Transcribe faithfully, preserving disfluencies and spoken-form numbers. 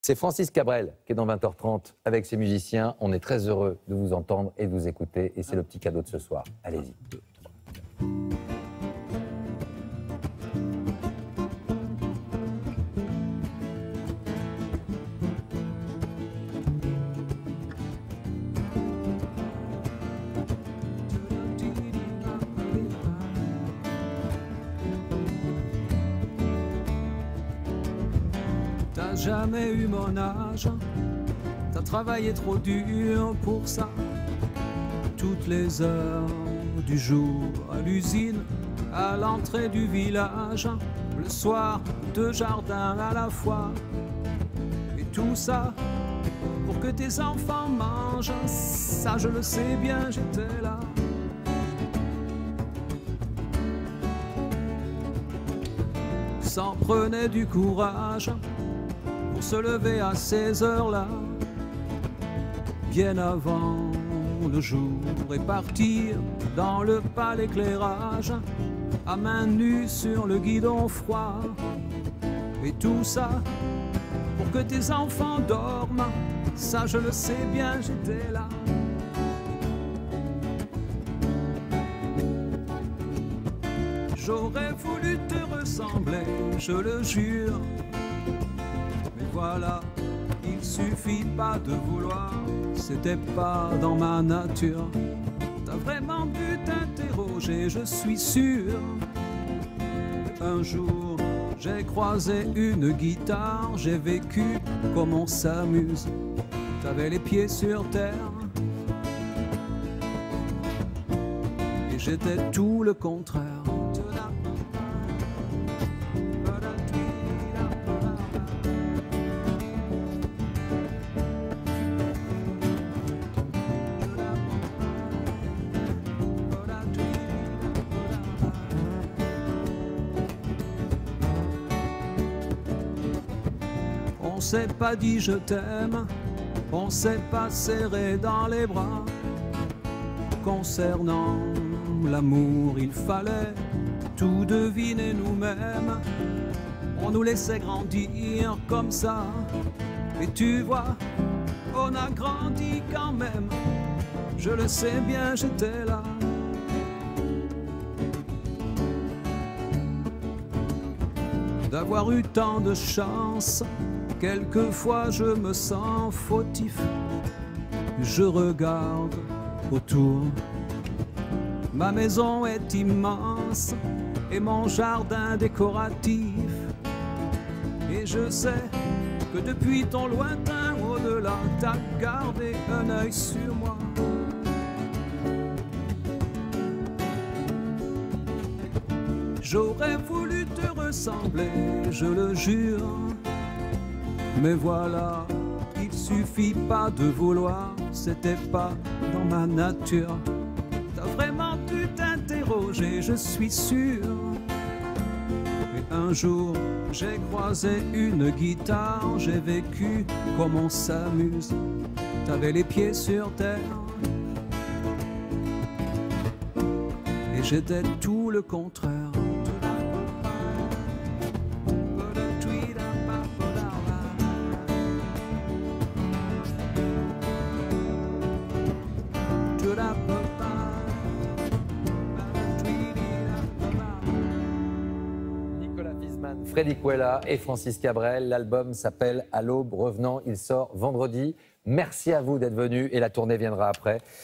C'est Francis Cabrel qui est dans vingt heures trente avec ses musiciens. On est très heureux de vous entendre et de vous écouter. Et c'est le petit cadeau de ce soir. Allez-y. T'as jamais eu mon âge, t'as travaillé trop dur pour ça. Toutes les heures du jour, à l'usine, à l'entrée du village, le soir, deux jardins à la fois. Et tout ça pour que tes enfants mangent, ça je le sais bien, j'étais là. S'en prenait du courage pour se lever à ces heures-là, bien avant le jour, et partir dans le pâle éclairage, à main nue sur le guidon froid. Et tout ça pour que tes enfants dorment, ça je le sais bien, j'étais là. J'aurais voulu te ressembler, je le jure. Mais voilà, il suffit pas de vouloir, c'était pas dans ma nature. T'as vraiment dû t'interroger, je suis sûr. Un jour, j'ai croisé une guitare, j'ai vécu comme on s'amuse. T'avais les pieds sur terre, et j'étais tout le contraire. On s'est pas dit je t'aime, on s'est pas serré dans les bras. Concernant l'amour, il fallait tout deviner nous-mêmes. On nous laissait grandir comme ça. Et tu vois, on a grandi quand même. Je le sais bien, j'étais là. D'avoir eu tant de chance, quelquefois je me sens fautif. Je regarde autour, ma maison est immense et mon jardin décoratif. Et je sais que depuis ton lointain au-delà, t'as gardé un œil sur moi. J'aurais voulu te ressembler, je le jure. Mais voilà, il suffit pas de vouloir, c'était pas dans ma nature. T'as vraiment dû t'interroger, je suis sûr. Et un jour, j'ai croisé une guitare, j'ai vécu comme on s'amuse. T'avais les pieds sur terre, et j'étais tout le contraire. Nicolas Wiesmann, Freddy Cuella et Francis Cabrel. L'album s'appelle À l'aube revenant. Il sort vendredi. Merci à vous d'être venus et la tournée viendra après.